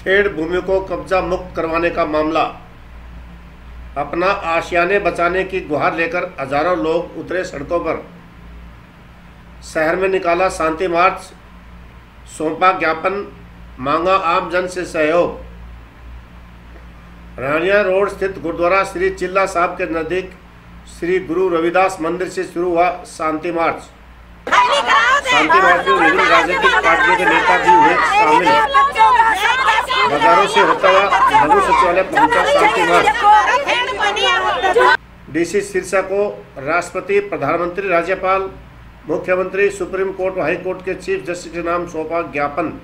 खेड़ भूमि को कब्जा मुक्त करवाने का मामला। अपना आशियाने बचाने की गुहार लेकर हजारों लोग उतरे सड़कों पर। शहर में निकाला शांति मार्च, सौंपा ज्ञापन, मांगा आम जन से सहयोग। रानिया रोड स्थित गुरुद्वारा श्री चिल्ला साहब के नजदीक श्री गुरु रविदास मंदिर से शुरू हुआ शांति मार्च। शांति मार्च में विभिन्न राजनीतिक पार्टियों के नेता भी हुए शामिल। बाजारों से होता हुआ लघु सचिवालय पहुंचा शांति मार्च। डीसी सिरसा को राष्ट्रपति, प्रधानमंत्री, राज्यपाल, मुख्यमंत्री, सुप्रीम कोर्ट व हाई कोर्ट के चीफ जस्टिस के नाम सौंपा ज्ञापन।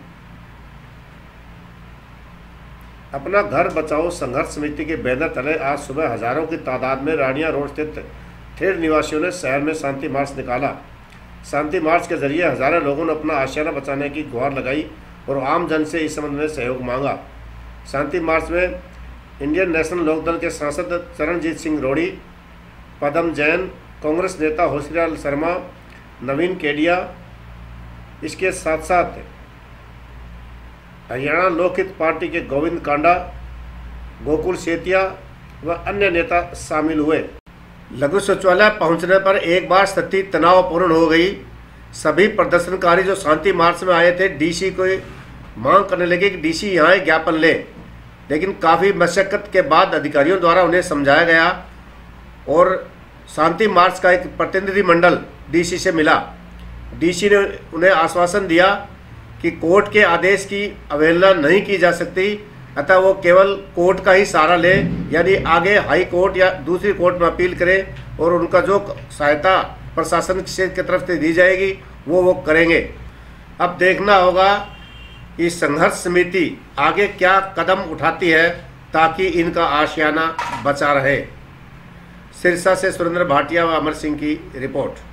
अपना घर बचाओ संघर्ष समिति के बैनर तले आज सुबह हजारों की तादाद में रानिया रोड स्थित खेड़ निवासियों ने शहर में शांति मार्च निकाला। शांति मार्च के जरिए हजारों लोगों ने अपना आशियाना बचाने की गुहार लगाई और आम जन से इस संबंध में सहयोग मांगा। शांति मार्च में इंडियन नेशनल लोकदल के सांसद चरणजीत सिंह रोड़ी, पदम जैन, कांग्रेस नेता होशियार शर्मा, नवीन केडिया, इसके साथ साथ हरियाणा लोकहित पार्टी के गोविंद कांडा, गोकुल सेतिया व अन्य नेता शामिल हुए। लघु सचिवालय पहुंचने पर एक बार स्थिति तनावपूर्ण हो गई। सभी प्रदर्शनकारी जो शांति मार्च में आए थे डीसी को मांग करने लगे कि डीसी यहाँ ज्ञापन ले, लेकिन काफ़ी मशक्कत के बाद अधिकारियों द्वारा उन्हें समझाया गया और शांति मार्च का एक प्रतिनिधिमंडल डीसी से मिला। डीसी ने उन्हें आश्वासन दिया कि कोर्ट के आदेश की अवहेलना नहीं की जा सकती, अतः वो केवल कोर्ट का ही सहारा ले, यानी आगे हाई कोर्ट या दूसरी कोर्ट में अपील करें और उनका जो सहायता प्रशासन की तरफ से दी जाएगी वो करेंगे। अब देखना होगा कि संघर्ष समिति आगे क्या कदम उठाती है ताकि इनका आशियाना बचा रहे। सिरसा से सुरेंद्र भाटिया व अमर सिंह की रिपोर्ट।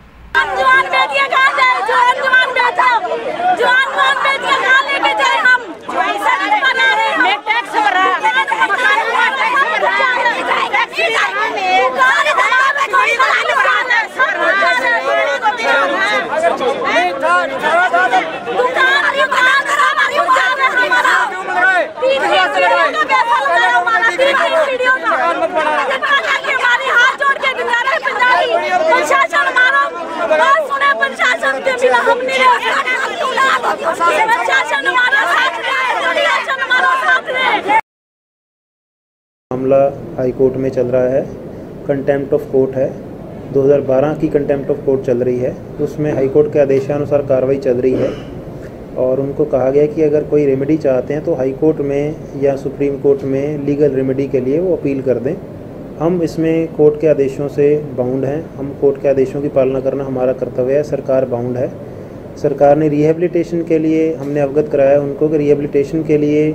मामला हाई कोर्ट में चल रहा है। कंटेम्प्ट ऑफ कोर्ट है, 2012 की कंटेम्प्ट ऑफ कोर्ट चल रही है। उसमें हाई कोर्ट के आदेशानुसार कार्रवाई चल रही है और उनको कहा गया कि अगर कोई रेमेडी चाहते हैं तो हाई कोर्ट में या सुप्रीम कोर्ट में लीगल रेमेडी के लिए वो अपील कर दें। हम इसमें कोर्ट के आदेशों से बाउंड हैं, हम कोर्ट के आदेशों की पालना करना हमारा कर्तव्य है। सरकार बाउंड है। सरकार ने रिहेबिलिटेशन के लिए हमने अवगत कराया उनको कि रिहेबिलिटेशन के लिए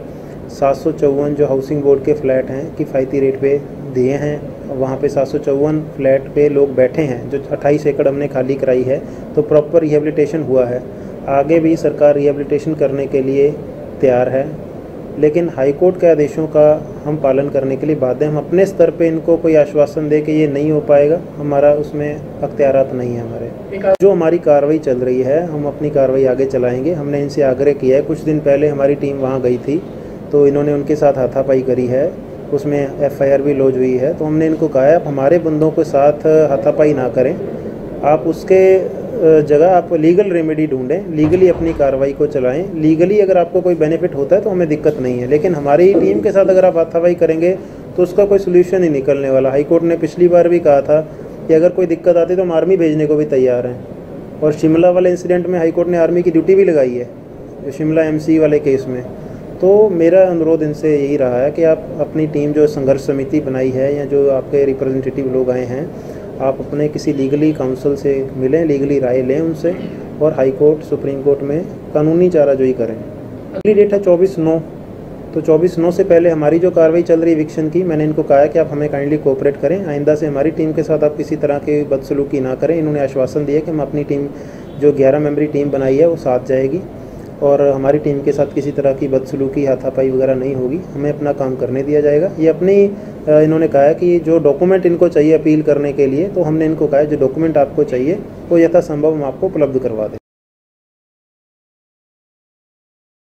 754 जो हाउसिंग बोर्ड के फ्लैट हैं किफ़ायती रेट पे दिए हैं। वहाँ पे 754 फ्लैट पे लोग बैठे हैं, जो 28 एकड़ हमने खाली कराई है, तो प्रॉपर रिहेबिलिटेशन हुआ है। आगे भी सरकार रिहेबिलिटेशन करने के लिए तैयार है, लेकिन हाई कोर्ट के आदेशों का हम पालन करने के लिए बाध्य। हम अपने स्तर पे इनको कोई आश्वासन दे कि ये नहीं हो पाएगा, हमारा उसमें अख्तियारात नहीं है हमारे। जो हमारी कार्रवाई चल रही है हम अपनी कार्रवाई आगे चलाएंगे। हमने इनसे आग्रह किया है, कुछ दिन पहले हमारी टीम वहाँ गई थी तो इन्होंने उनके साथ हाथापाई करी है, उसमें FIR भी लॉन्च हुई है। तो हमने इनको कहा है आप हमारे बंदों के साथ हाथापाई ना करें, आप उसके जगह आप लीगल रेमेडी ढूंढें, लीगली अपनी कार्रवाई को चलाएं। लीगली अगर आपको कोई बेनिफिट होता है तो हमें दिक्कत नहीं है, लेकिन हमारी टीम के साथ अगर आप हाथापाई करेंगे तो उसका कोई सोल्यूशन ही निकलने वाला। हाई कोर्ट ने पिछली बार भी कहा था कि अगर कोई दिक्कत आती तो हम आर्मी भेजने को भी तैयार हैं, और शिमला वाले इंसिडेंट में हाई कोर्ट ने आर्मी की ड्यूटी भी लगाई है, जो शिमला MC वाले केस में। तो मेरा अनुरोध इनसे यही रहा है कि आप अपनी टीम जो संघर्ष समिति बनाई है या जो आपके रिप्रेजेंटेटिव लोग आए हैं, आप अपने किसी लीगली काउंसिल से मिलें, लीगली राय लें उनसे, और हाई कोर्ट सुप्रीम कोर्ट में कानूनी चाराजोई करें। अगली डेट है 24/9, तो 24/9 से पहले हमारी जो कार्रवाई चल रही है इविक्शन की, मैंने इनको कहा है कि आप हमें काइंडली कोऑपरेट करें, आइंदा से हमारी टीम के साथ आप किसी तरह की बदसलूकी ना करें। इन्होंने आश्वासन दिया कि हम अपनी टीम जो 11 मेंबरी टीम बनाई है वो साथ जाएगी और हमारी टीम के साथ किसी तरह की बदसलूकी, हाथापाई वगैरह नहीं होगी, हमें अपना काम करने दिया जाएगा। ये अपनी इन्होंने कहा है कि जो डॉक्यूमेंट इनको चाहिए अपील करने के लिए, तो हमने इनको कहा है जो डॉक्यूमेंट आपको चाहिए वो यथासंभव हम आपको उपलब्ध करवा दें।